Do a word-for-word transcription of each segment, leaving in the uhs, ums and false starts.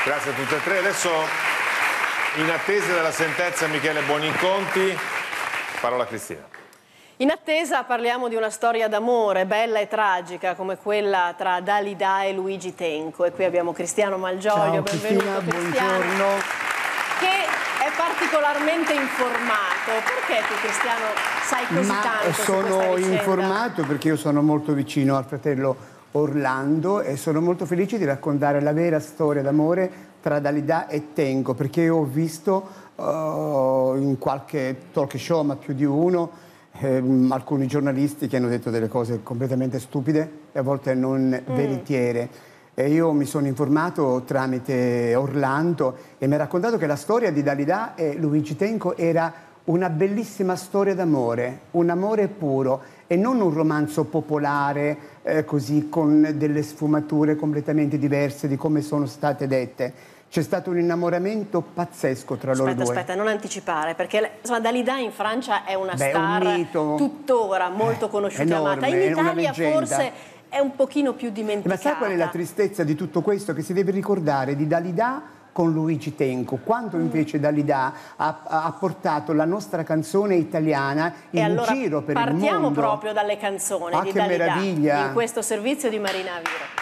Grazie a tutte e tre. Adesso, in attesa della sentenza Michele Buoninconti, parola a Cristina. In attesa parliamo di una storia d'amore bella e tragica come quella tra Dalida e Luigi Tenco. E qui abbiamo Cristiano Malgioglio. Ciao, benvenuto Cristina, Cristiano, buongiorno. che è particolarmente informato. Perché tu, Cristiano, sai così Ma tanto su sono questa vicenda? informato perché io sono molto vicino al fratello Orlando e sono molto felice di raccontare la vera storia d'amore tra Dalida e Tenco, perché ho visto uh, in qualche talk show, ma più di uno, ehm, alcuni giornalisti che hanno detto delle cose completamente stupide e a volte non mm. veritiere. E io mi sono informato tramite Orlando e mi ha raccontato che la storia di Dalida e Luigi Tenco era una bellissima storia d'amore, un amore puro e non un romanzo popolare eh, così con delle sfumature completamente diverse di come sono state dette. C'è stato un innamoramento pazzesco tra aspetta, loro due. Aspetta, non anticipare, perché insomma, Dalida in Francia è una Beh, star un mito, tuttora molto conosciuta e enorme, amata. In è una Italia leggenda. forse è un pochino più dimenticata. Ma sai qual è la tristezza di tutto questo? Che si deve ricordare di Dalida con Luigi Tenco, quanto invece Dalida ha, ha portato la nostra canzone italiana in e allora giro per il mondo. Partiamo proprio dalle canzoni ah, di che Dalida meraviglia. in questo servizio di Marina Aviro.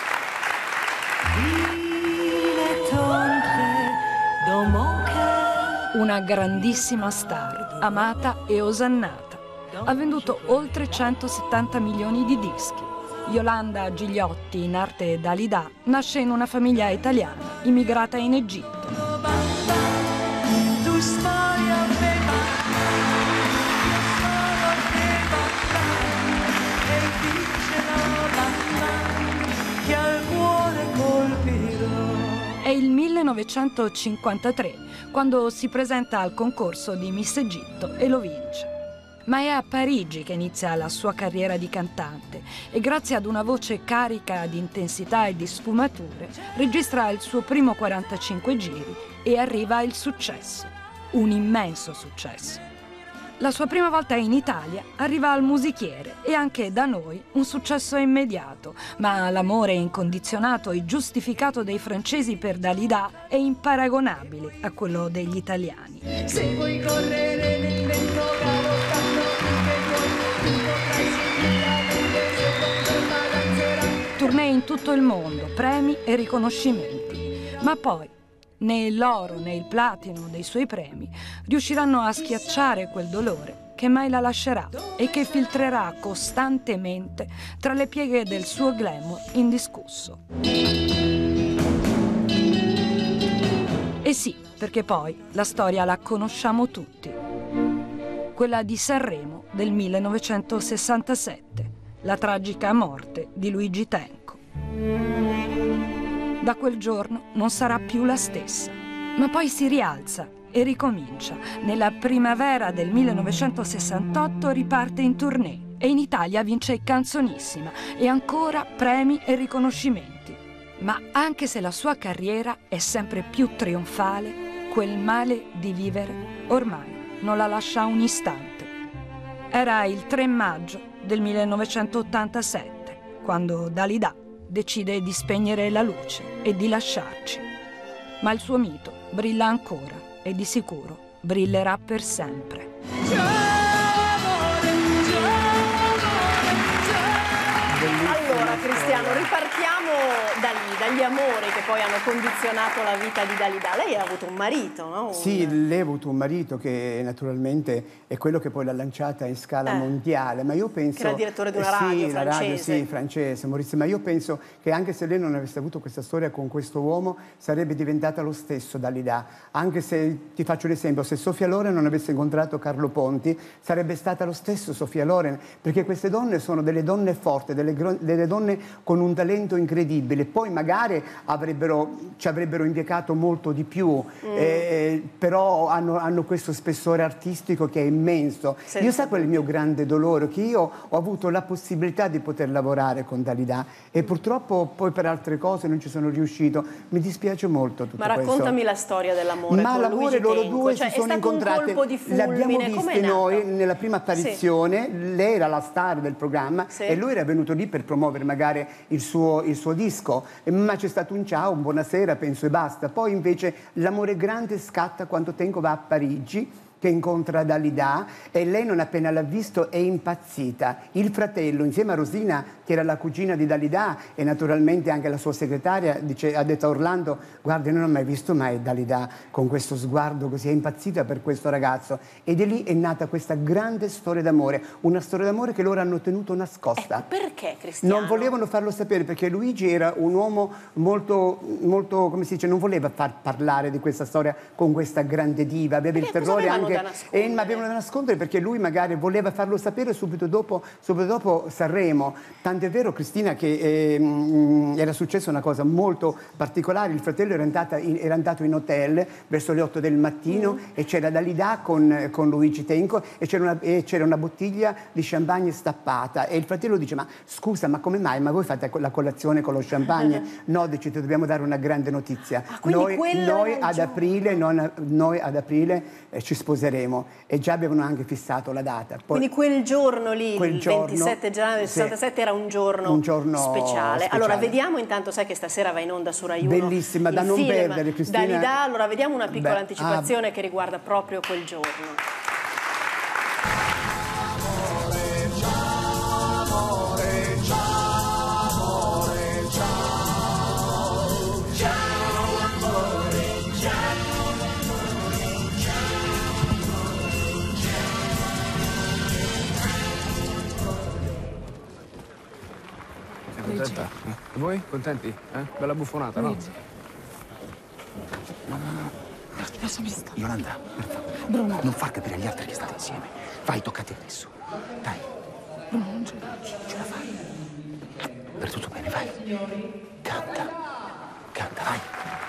Una grandissima star, amata e osannata. Ha venduto oltre centosettanta milioni di dischi. Yolanda Gigliotti, in arte Dalida, nasce in una famiglia italiana, immigrata in Egitto. È il millenovecentocinquantatré quando si presenta al concorso di Miss Egitto e lo vince. Ma è a Parigi che inizia la sua carriera di cantante e grazie ad una voce carica di intensità e di sfumature registra il suo primo quarantacinque giri e arriva il successo, un immenso successo. La sua prima volta in Italia arriva al Musichiere e anche da noi un successo immediato, ma l'amore incondizionato e giustificato dei francesi per Dalida è imparagonabile a quello degli italiani. Se vuoi correre nel vento tournée in tutto il mondo, premi e riconoscimenti, ma poi né l'oro né il platino dei suoi premi riusciranno a schiacciare quel dolore che mai la lascerà e che filtrerà costantemente tra le pieghe del suo glamour indiscusso. E sì, perché poi la storia la conosciamo tutti. Quella di Sanremo del millenovecentosessantasette, la tragica morte di Luigi Tenco. Da quel giorno non sarà più la stessa, ma poi si rialza e ricomincia. Nella primavera del millenovecentosessantotto riparte in tournée e in Italia vince Canzonissima e ancora premi e riconoscimenti. Ma anche se la sua carriera è sempre più trionfale, quel male di vivere ormai non la lascia un istante. Era il tre maggio del millenovecentottantasette, quando Dalida decide di spegnere la luce e di lasciarci. Ma il suo mito brilla ancora e di sicuro brillerà per sempre. Allora Cristiano, ripartiamo da lì, dagli amori che poi hanno condizionato la vita di Dalida. Lei ha avuto un marito, no? Un... Sì, lei ha avuto un marito che naturalmente è quello che poi l'ha lanciata in scala eh. mondiale, ma io penso... Che era direttore di una eh, radio sì, francese. La radio, sì, francese, Maurizio, ma io penso che anche se lei non avesse avuto questa storia con questo uomo, sarebbe diventata lo stesso Dalida. Anche se, ti faccio l'esempio, se Sofia Loren non avesse incontrato Carlo Ponti, sarebbe stata lo stesso Sofia Loren, perché queste donne sono delle donne forti, delle, delle donne con un talento incredibile. Poi magari avrebbero, ci avrebbero impiegato molto di più, mm. eh, però hanno, hanno questo spessore artistico che è immenso. Senza io sa qual è il mio grande dolore? Che io ho avuto la possibilità di poter lavorare con Dalida e purtroppo poi per altre cose non ci sono riuscito. Mi dispiace molto tutto Ma raccontami questo. la storia dell'amore con l'amore Luigi loro Tenco. due Cioè, si sono incontrate, l'abbiamo viste noi nella prima apparizione, sì. Lei era la star del programma, sì. E lui era venuto lì per promuovere magari il suo, il suo disco, ma ma c'è stato un ciao, un buonasera, penso e basta. Poi invece l'amore grande scatta quando Tenco va a Parigi, che incontra Dalida, e lei non appena l'ha visto è impazzita. Il fratello, insieme a Rosina, che era la cugina di Dalida, e naturalmente anche la sua segretaria, dice, ha detto a Orlando: guarda, non ho mai visto mai Dalida con questo sguardo così, è impazzita per questo ragazzo. Ed è lì è nata questa grande storia d'amore, una storia d'amore che loro hanno tenuto nascosta. Ecco, perché, Cristiano? Non volevano farlo sapere, perché Luigi era un uomo molto, molto, come si dice, non voleva far parlare di questa storia con questa grande diva, aveva perché il terrore anche, e ma avevano da nascondere perché lui magari voleva farlo sapere subito dopo, subito dopo Sanremo. Tant'è vero, Cristina, che eh, mh, era successa una cosa molto particolare. Il fratello era, andata in, era andato in hotel verso le otto del mattino mm. e c'era Dalida con, con Luigi Tenco e c'era una, una bottiglia di champagne stappata e il fratello dice: ma scusa, ma come mai? Ma voi fate la colazione con lo champagne? No, dice, ti dobbiamo dare una grande notizia. Ah, noi, noi, ad aprile, non, noi ad aprile eh, ci sposeremo e già avevano anche fissato la data. Poi, quindi quel giorno lì, quel il giorno, ventisette gennaio del sessantasette, sì, era un giorno, un giorno speciale. speciale. Allora vediamo intanto, sai che stasera va in onda su Rai uno. Bellissima, da non perdere, Cristina. Dalida, allora vediamo una piccola Beh, anticipazione ah, che riguarda proprio quel giorno. Contenta? E voi? Contenti? Eh? Bella buffonata, no? No, no, no. Lasciami stare. Yolanda, per favore. Bruno. Non far capire agli altri che state insieme. Vai, tocca a te adesso. Dai. Bruno, non ce la faccio. Ce la fai. Per tutto bene, vai. Canta. Canta, vai.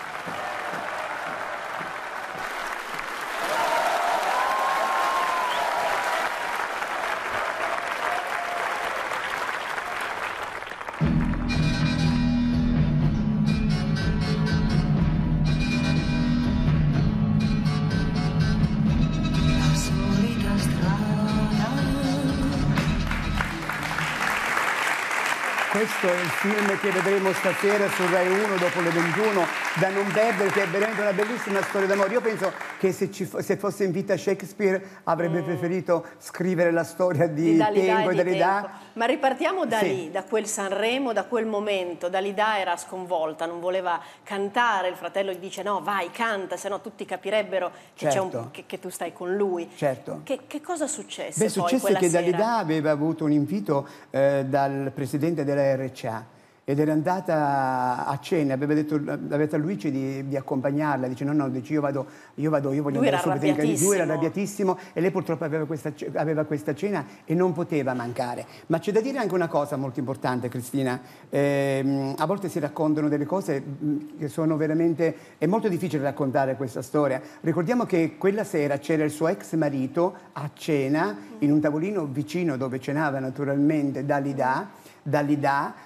Questo è il film che vedremo stasera su Rai uno dopo le ventuno, da non perdere, che è veramente una bellissima storia d'amore. Io penso che se, ci fo se fosse in vita Shakespeare avrebbe mm. preferito scrivere la storia di, di Tenco e Dalida. Ma ripartiamo da sì. lì, da quel Sanremo, da quel momento. Dalida era sconvolta, non voleva cantare, il fratello gli dice: no, vai, canta, sennò tutti capirebbero che, certo. un, che, che tu stai con lui. Certo. Che, che cosa successe Beh, poi successe quella che sera? Dalida aveva avuto un invito eh, dal presidente della R C A ed era andata a cena, aveva detto, aveva detto a Luigi di, di accompagnarla, dice no no, dice, io vado, io vado, io voglio lui andare subito in casa. Lui era arrabbiatissimo e lei purtroppo aveva questa, aveva questa cena e non poteva mancare. Ma c'è da dire anche una cosa molto importante, Cristina, eh, a volte si raccontano delle cose che sono veramente, è molto difficile raccontare questa storia. Ricordiamo che quella sera c'era il suo ex marito a cena in un tavolino vicino dove cenava naturalmente Dalida, Dalida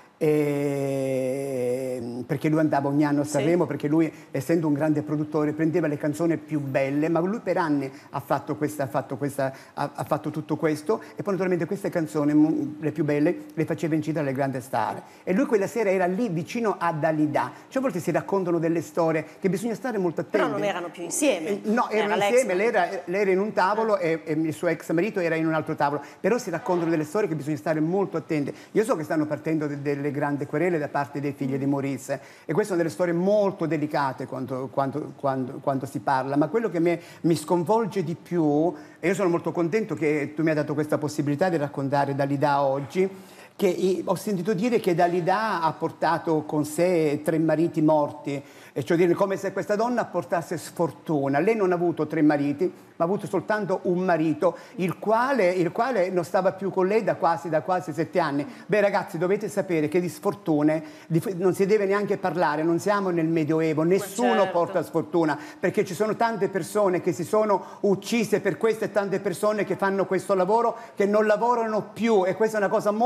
E... perché lui andava ogni anno a Sanremo, sì. Perché lui, essendo un grande produttore, prendeva le canzoni più belle, ma lui per anni ha fatto, questa, ha fatto, questa, ha, ha fatto tutto questo e poi naturalmente queste canzoni, le più belle, le faceva incidere alle grandi star. E lui quella sera era lì vicino a Dalida. Cioè a volte si raccontano delle storie che bisogna stare molto attenti. Però non erano più insieme. Eh, no, erano era insieme, lei era, lei era in un tavolo ah. e, e il suo ex marito era in un altro tavolo. Però si raccontano delle storie che bisogna stare molto attenti. Io so che stanno partendo de, delle grandi querele da parte dei figli di Maurice e queste sono delle storie molto delicate quando, quando, quando, quando si parla, ma quello che me, mi sconvolge di più, e io sono molto contento che tu mi hai dato questa possibilità di raccontare Dalida oggi, che ho sentito dire che Dalida ha portato con sé tre mariti morti, e cioè dire come se questa donna portasse sfortuna. Lei non ha avuto tre mariti, ma ha avuto soltanto un marito, il quale, il quale non stava più con lei da quasi, da quasi sette anni. Beh ragazzi, dovete sapere che di sfortune di, non si deve neanche parlare, non siamo nel Medioevo, nessuno certo. porta sfortuna, perché ci sono tante persone che si sono uccise per questo e tante persone che fanno questo lavoro che non lavorano più, e questa è una cosa molto grave.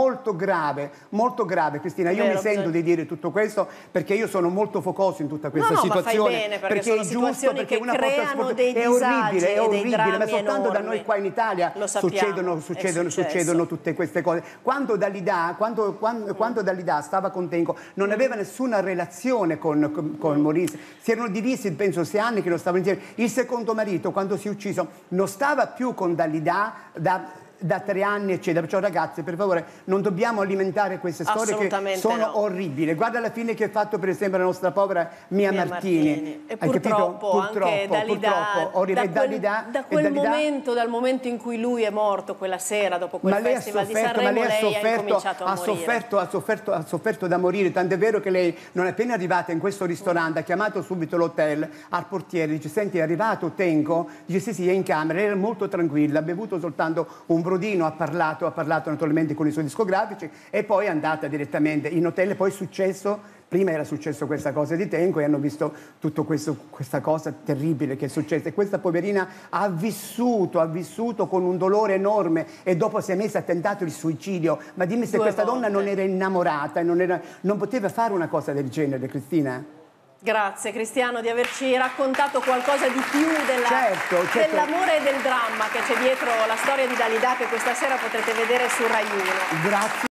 grave, molto grave, Cristina. Io Vero, mi sento bisogna... di dire tutto questo perché io sono molto focoso in tutta questa no, no, situazione. Ma fai bene, perché, perché sono è giusto, situazioni perché che una creano forza dei è disagi orribile, è e dei orribile, drammi ma soltanto enormi. da noi qua in Italia Lo sappiamo, succedono, succedono, succedono tutte queste cose. Quando Dalida, quando, quando, mm. quando Dalida stava con Tenco non mm. aveva nessuna relazione con, con, con mm. Maurice, si erano divisi, penso, sei anni che non stavano insieme. Il secondo marito, quando si è ucciso, non stava più con Dalida da... da tre anni eccetera, perciò ragazzi per favore non dobbiamo alimentare queste storie che sono no. orribili. Guarda la fine che ha fatto per esempio la nostra povera Mia, Mia Martini. Martini e purtroppo, purtroppo anche Dalida, purtroppo, da quel, Dalida, da quel Dalida, momento, dal momento in cui lui è morto quella sera dopo quel ma lei festival sofferto, di Sanremo, ma lei ha lei sofferto, ha incominciato a ha morire. sofferto, ha sofferto, ha sofferto da morire, tant'è vero che lei non è appena arrivata in questo ristorante, ha chiamato subito l'hotel al portiere, dice senti è arrivato Tenco? Dice sì sì è in camera, era molto tranquilla, ha bevuto soltanto un brodino, ha parlato ha parlato naturalmente con i suoi discografici e poi è andata direttamente in hotel e poi è successo, prima era successo questa cosa di Tenco e hanno visto tutta questa cosa terribile che è successa e questa poverina ha vissuto, ha vissuto con un dolore enorme e dopo si è messa a tentato il suicidio, ma dimmi se Due questa volte. donna non era innamorata e non, era, non poteva fare una cosa del genere, Cristina? Grazie Cristiano di averci raccontato qualcosa di più della, certo, certo. dell'amore e del dramma che c'è dietro la storia di Dalida che questa sera potrete vedere su Rai uno. Grazie.